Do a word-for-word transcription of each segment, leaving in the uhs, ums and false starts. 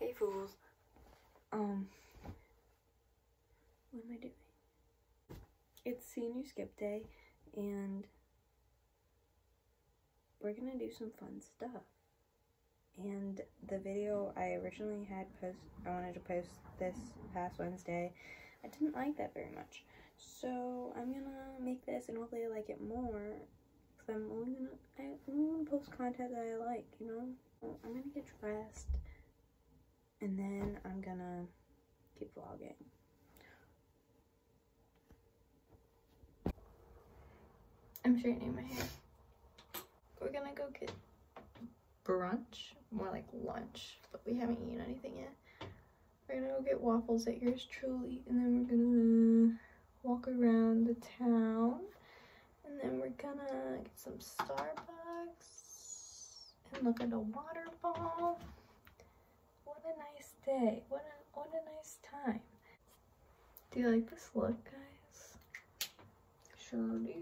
Hey fools. Um, what am I doing? It's senior skip day, and we're gonna do some fun stuff. And the video I originally had post, I wanted to post this past Wednesday. I didn't like that very much, so I'm gonna make this and hopefully I like it more. Cause I'm only gonna, I only wanna post content that I like, you know. So I'm gonna get dressed, and then I'm gonna keep vlogging. I'm straightening my hair. We're gonna go get brunch, more like lunch, but we haven't eaten anything yet. We're gonna go get waffles at yours truly, and then we're gonna walk around the town, and then we're gonna get some Starbucks and look at a waterfall. What a nice day. What a what a nice time. Do you like this look, guys? Sure do.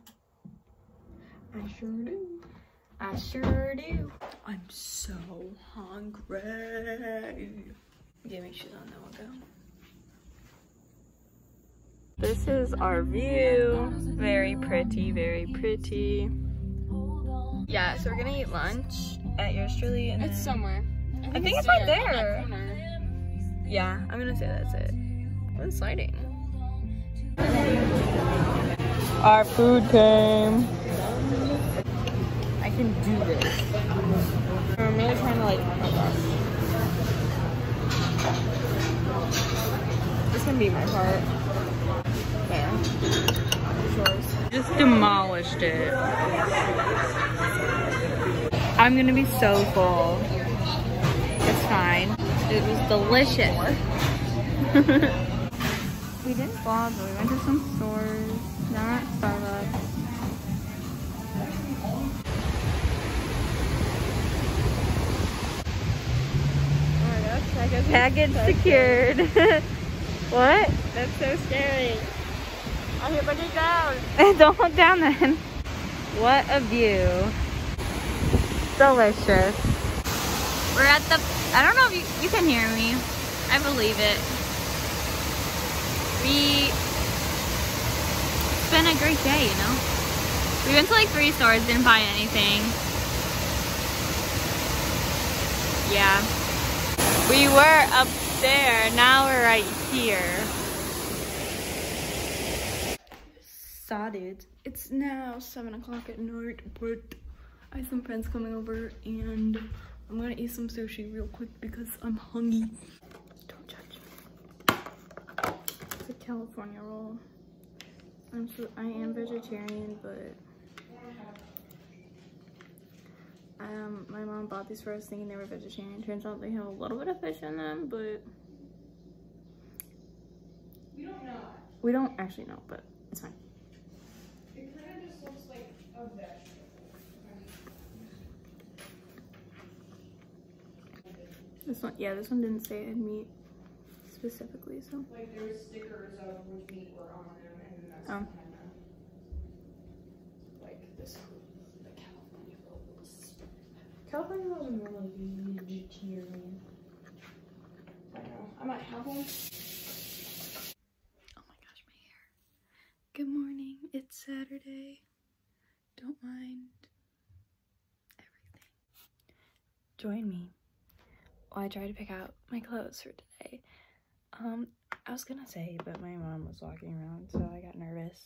I sure do. I sure do. I'm so hungry. Give me shoes on, then we'll go. This is our view. Very pretty, very pretty. Yeah, so we're gonna eat lunch at yours truly. And it's then... somewhere. I think, I think it's, it's right there. there. Yeah, I'm gonna say that's it. What exciting. Our food came. I can do this. I'm really trying to like, oh gosh. This can be my part. There. Yours. Just demolished it. I'm gonna be so full. It's fine. It was delicious. We didn't vlog, but we went to some stores. Now we're at Starbucks. Package secured. What? That's so scary. I'm here, put it down. Don't look down then. What a view. Delicious. We're at the, I don't know if you, you can hear me. I believe it. We, it's been a great day, you know? We went to like three stores, didn't buy anything. Yeah. We were up there, now we're right here. Saw dudes. It's now seven o'clock at night, but I have some friends coming over and I'm gonna eat some sushi real quick because I'm hungry. Don't judge me. It's a California roll. I'm so, I am vegetarian, but Um, my mom bought these for us thinking they were vegetarian. Turns out they have a little bit of fish in them, but We don't know. we don't actually know, but it's fine. It kind of just looks like a vegetable. This one, yeah, this one didn't say it had meat specifically, so. Like there were stickers of which meat were on them, and then that's Oh. kind of like this. California rolls are more like vegetarian. I don't know. I might have one. Oh my gosh, my hair. Good morning. It's Saturday. Don't mind everything. Join me while I try to pick out my clothes for today. Um, I was gonna say, but my mom was walking around, so I got nervous.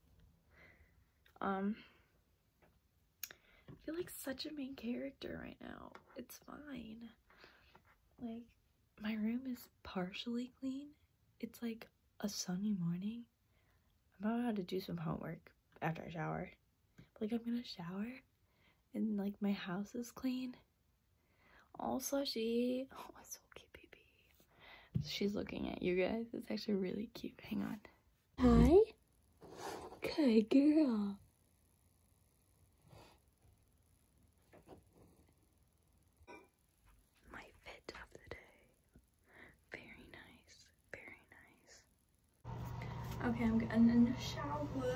Um, I feel like such a main character right now. It's fine. Like, my room is partially clean. It's like a sunny morning. I'm about to do some homework after I shower. Like, I'm gonna shower and like my house is clean. All slushy. Oh, it's so cute, baby. She's looking at you guys. It's actually really cute. Hang on. Hi. Good girl. Okay, I'm getting in the shower.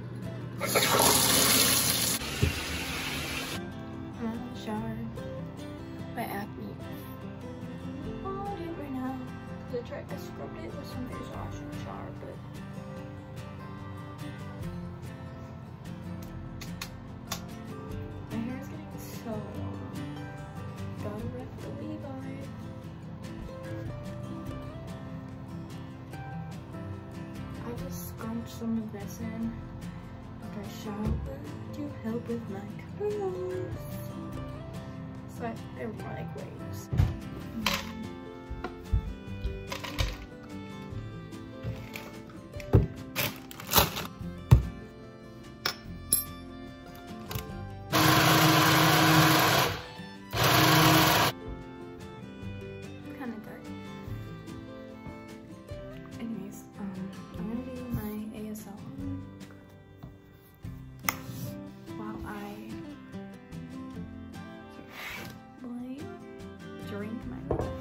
I'm in the shower. my acne. Oh, I did right now. I tried, I scrubbed it with some face wash and shower, but my hair is getting so long. Gotta rep the Levi. I just scrunch some of this in after I shower to help with my curls. So I, they're more like waves. Kind of dark. Anyways, um, I'm gonna do my A S L while I like drink my roast.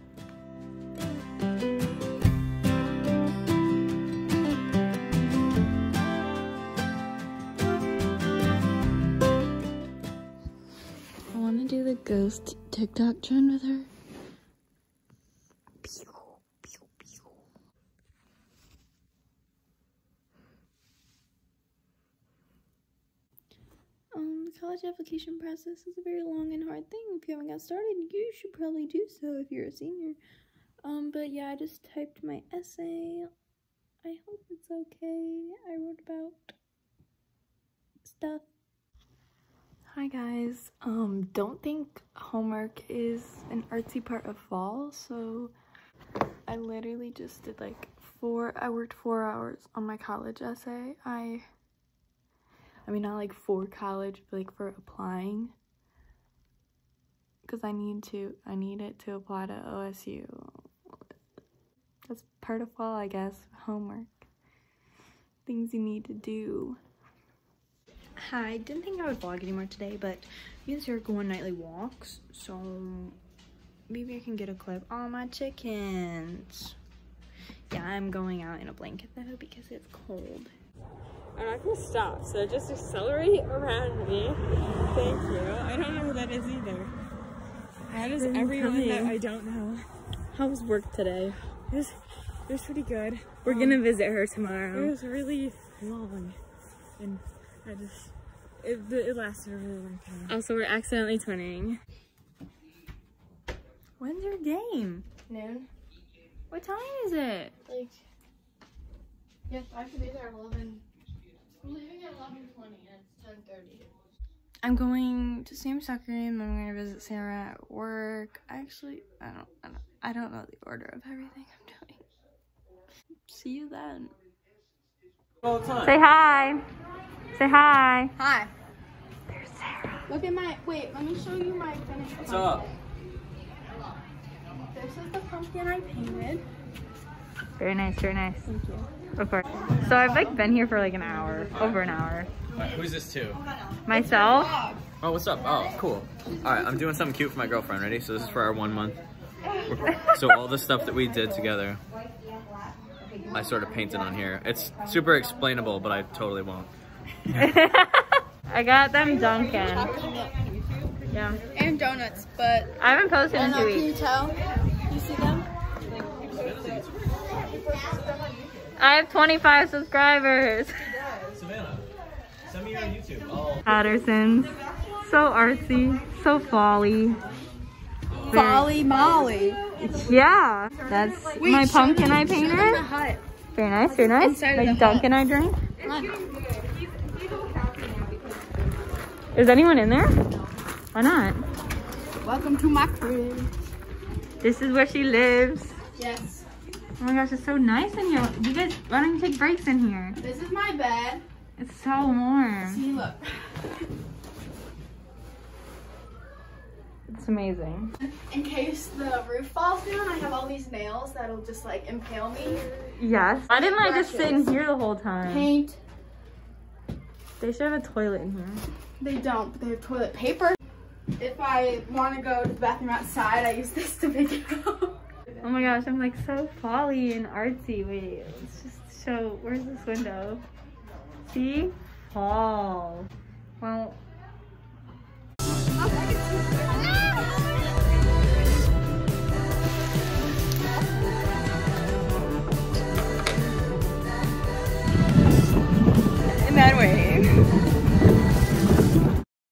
I want to do the ghost TikTok trend with her. Um, the college application process is a very long and hard thing. If you haven't got started, you should probably do so if you're a senior. Um, but yeah, I just typed my essay. I hope it's okay. I wrote about stuff. Hi guys. Um, don't think homework is an artsy part of fall, so I literally just did like four, I worked four hours on my college essay. I I mean, not like for college, but like for applying. Because I need to, I need it to apply to O S U. That's part of fall, I guess. Homework. Things you need to do. Hi, didn't think I would vlog anymore today, but you guys are going nightly walks, so maybe I can get a clip. Oh, my chickens. Yeah, I'm going out in a blanket though because it's cold. I'm not gonna stop, so just accelerate around me. Thank you. I don't know who that is either. That is everyone that I don't know. How was work today? It was, it was pretty good. We're um, gonna visit her tomorrow. It was really long, and I just, it, it lasted a really long time. Also, we're accidentally twinning. When's your game? Noon. What time is it? Like, yes, I have to be there at eleven. I'm leaving at eleven twenty and it's ten thirty. I'm going to Sam's soccer game. I'm going to visit Sarah at work. Actually, I don't, I don't, I don't know the order of everything I'm doing. See you then. All the time. Say hi. Say hi. Hi. There's Sarah. Look at my, wait, let me show you my finished What's pumpkin. up? This is the pumpkin I painted. Very nice, very nice. Thank you. Of course. So I've like been here for like an hour, over an hour. Alright, who's this to? Myself. Oh, what's up? Oh, cool. Alright, I'm doing something cute for my girlfriend. Ready? So this is for our one month. So all the stuff that we did together, I sort of painted on here. It's super explainable, but I totally won't. I got them Dunkin'. Yeah. And donuts, but I haven't posted in two can you weeks. tell? You see them? I have twenty-five subscribers. Savannah, send me your YouTube. I'll... Patterson's. So artsy. So folly. Folly Molly. Yeah. That's Wait, my show pumpkin me- I show me the painted. hut. Very nice, very nice. Inside of My the Dunkin' I drink. Is anyone in there? Why not? Welcome to my crib. This is where she lives. Yes. Oh my gosh, it's so nice in here. You guys, why don't you take breaks in here? This is my bed. It's so warm. See, look. It's amazing. In case the roof falls down, I have all these nails that'll just like impale me. Yes. Why didn't I just sit in Brushes. here the whole time? Paint. They should have a toilet in here. They don't, but they have toilet paper. If I want to go to the bathroom outside, I use this to make it out. Oh my gosh, I'm like so folly and artsy. Wait, let's just show, where's this window? See? Fall. Well,